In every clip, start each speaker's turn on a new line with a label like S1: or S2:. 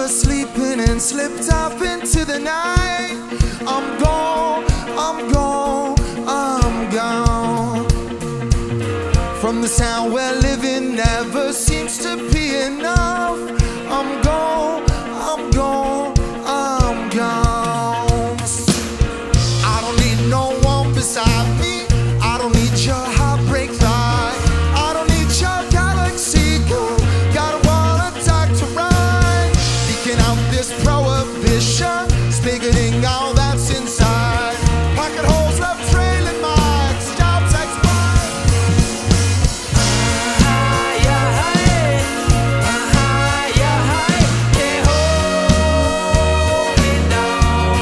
S1: was sleeping and slipped off into the night. I'm gone, I'm gone, I'm gone. From the sound we're living never seems to be enough. I'm gone, I'm gone, I'm gone. I don't need no one beside me. I don't need your heartbreak lie. I don't need your galaxy girl. Gotta wanna talk to rhyme. Leaking out this prohibition, spigoting all that's inside. Pocket holes left trailing marks. Jobs expired. Can't hold me down.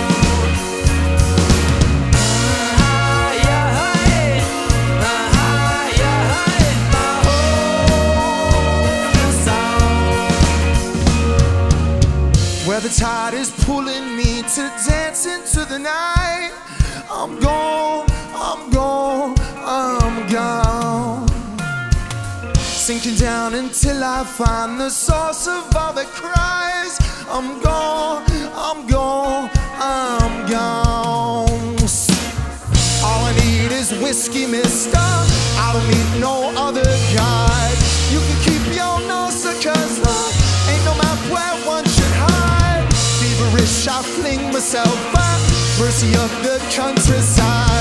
S1: Where the tide is pulling me to dance into the night. I'm gone, I'm gone, I'm gone. Sinking down until I find the source of all that cries. I'm gone, I'm gone, I'm gone. All I need is whiskey, mister. I don't need no other guide. You can keep your nose, cause love ain't no map where one should hide. Feverish, I fling myself up, mercy of the countryside.